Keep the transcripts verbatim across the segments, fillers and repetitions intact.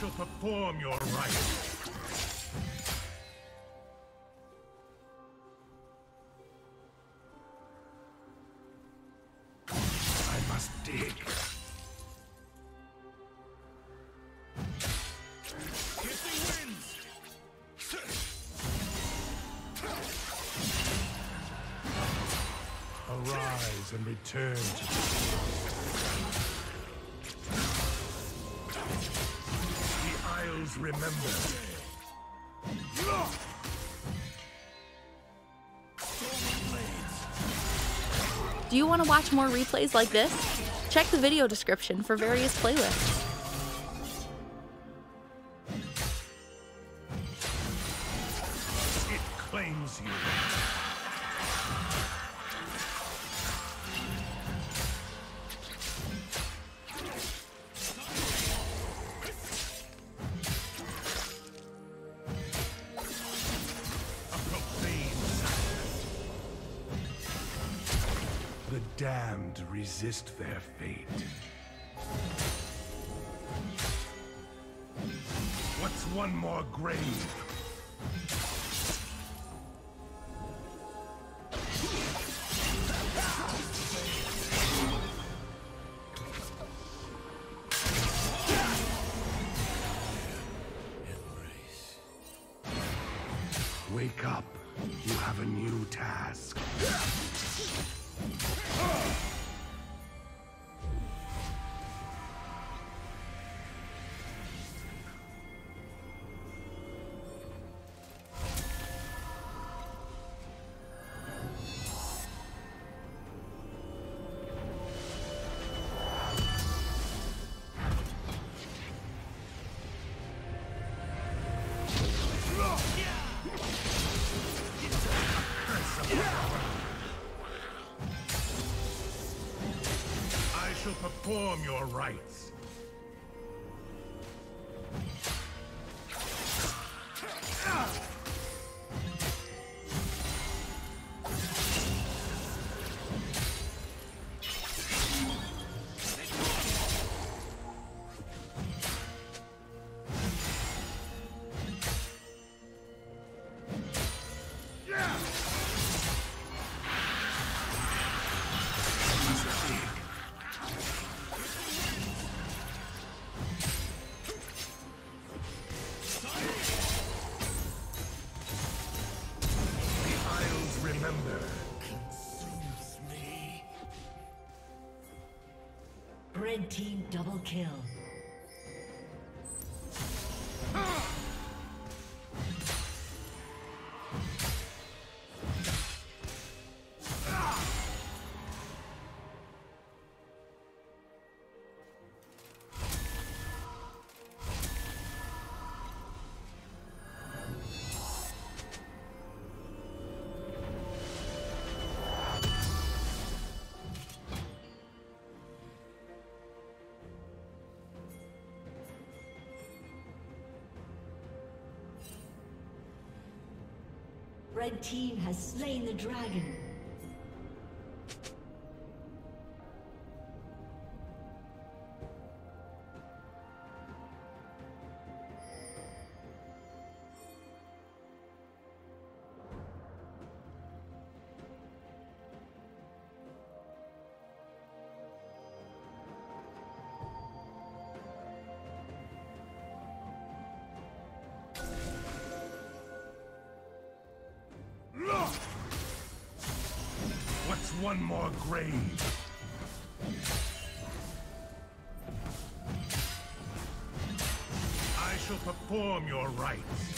shall perform your rites. I must dig. Hissing winds! Arise and return to the Isles remember. Do you want to watch more replays like this? Check the video description for various playlists. It claims you. The damned resist their fate. What's one more grave? Wake up. You have a new task. I shall perform your rites. Red team double kill. Red team has slain the dragon. What's one more grave? I shall perform your rites.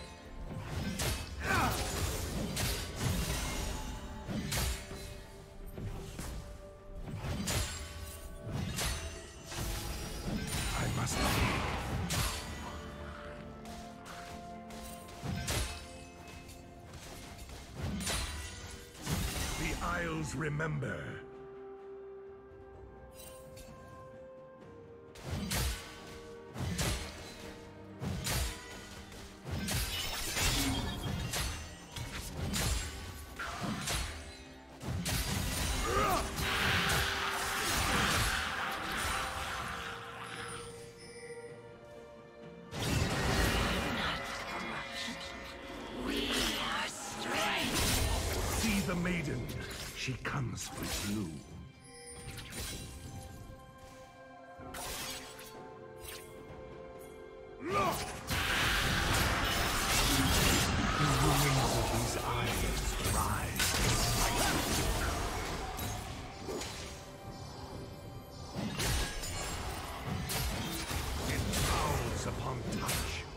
I must leave. The Isles remember. maiden. She comes for you. Look! The ruins of these islands rise. It fouls upon touch.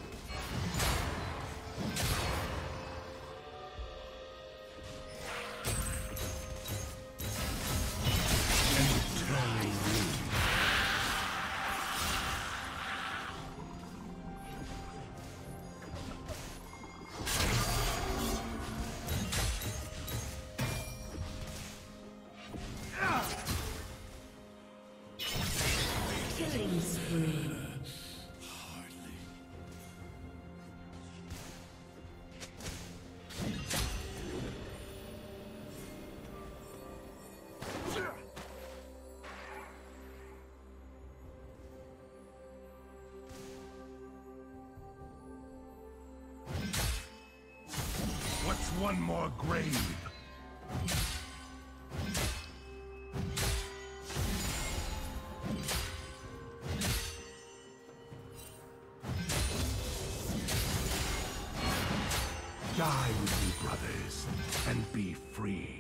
What's one more grave? Die with me, brothers, and be free.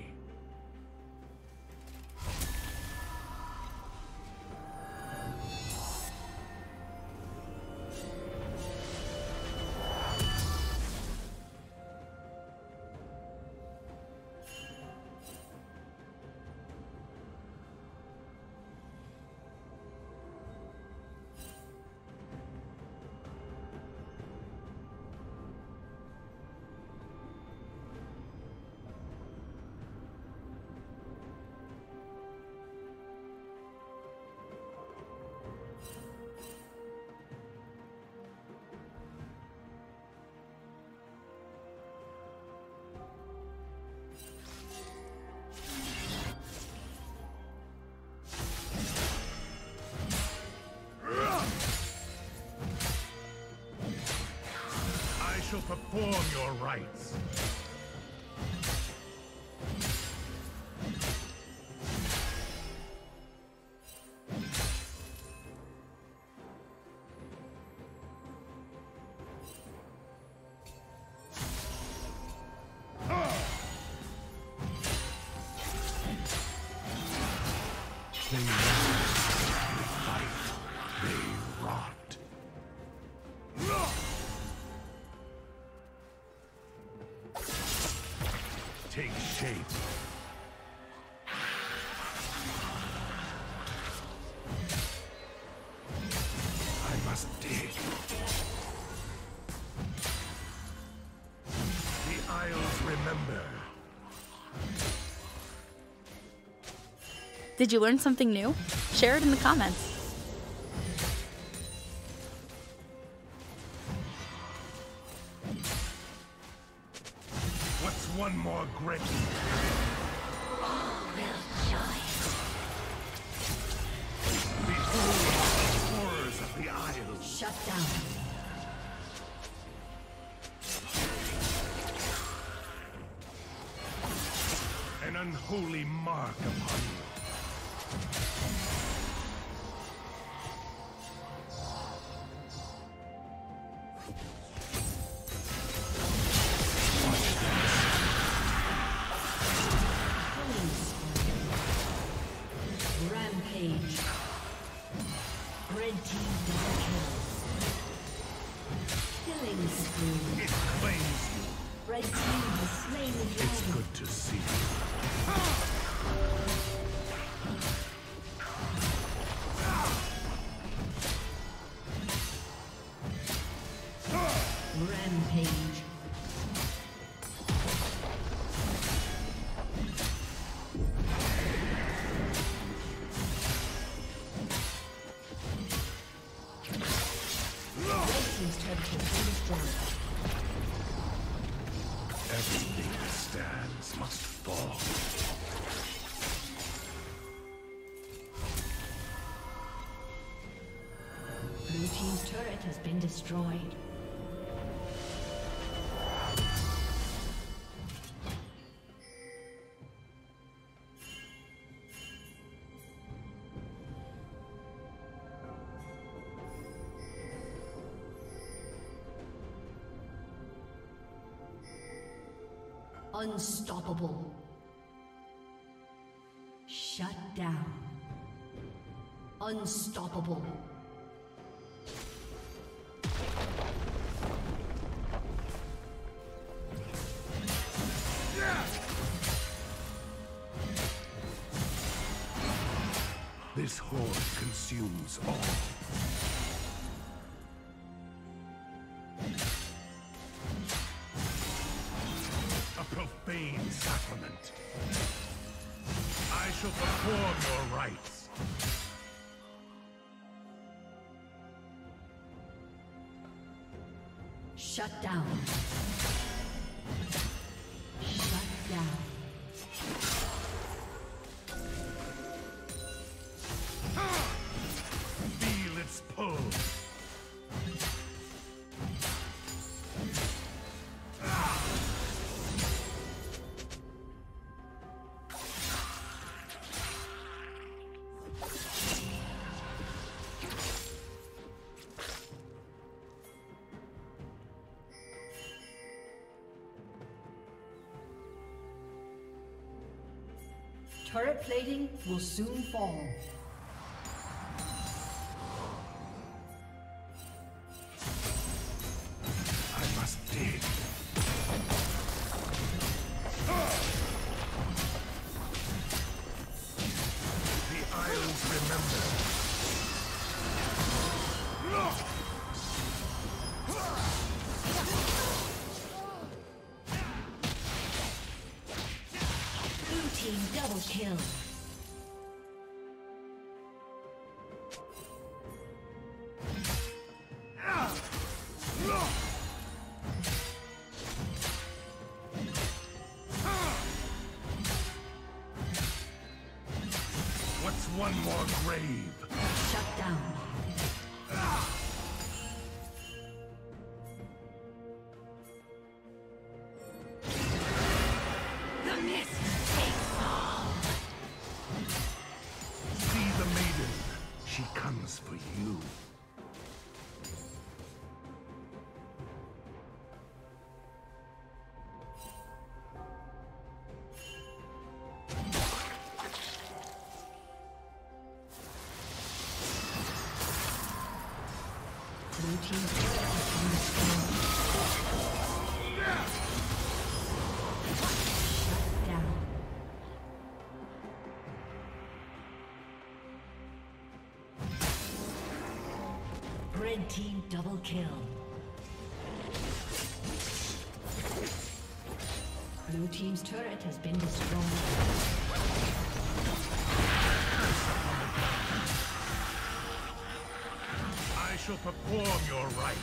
I shall perform your rites. They fight, they rot. Take shape. I must dig. The Isles remember. Did you learn something new? Share it in the comments. What's one more grave? All will join. Behold the horrors of the Isles. Shut down. An unholy mark upon you. Rampage. Red team double kill. Killing spree. It claims you. Red team has slain the dragon. It's good to see you. Rampage. Everything that stands must fall. Blue team's turret has been destroyed. Unstoppable. Shut down. Unstoppable. This horde consumes all. A profane sacrament. I shall perform your rites. Shut down. Shut down. Feel its pull. Turret plating will soon fall. I must dig. The Isles remember. Blue team double kill. What's one more grave? Shut down. The mist takes all. See the maiden. She comes for you. Blue team has been destroyed. Shut down. Red team double kill. Blue team's turret has been destroyed. I shall perform your rites.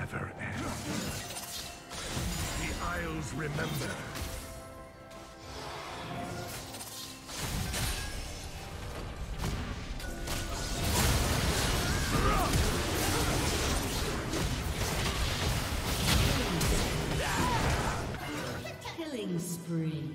never end. The Isles remember. Killing spree.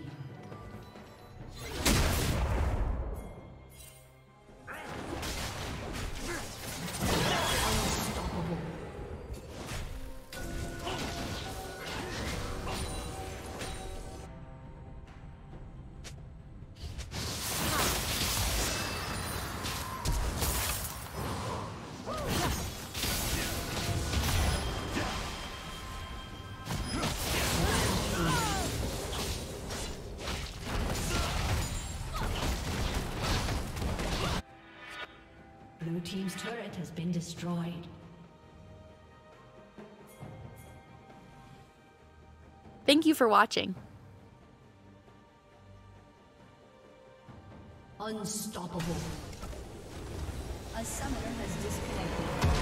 Blue team's turret has been destroyed. Thank you for watching. Unstoppable. A summoner has disconnected.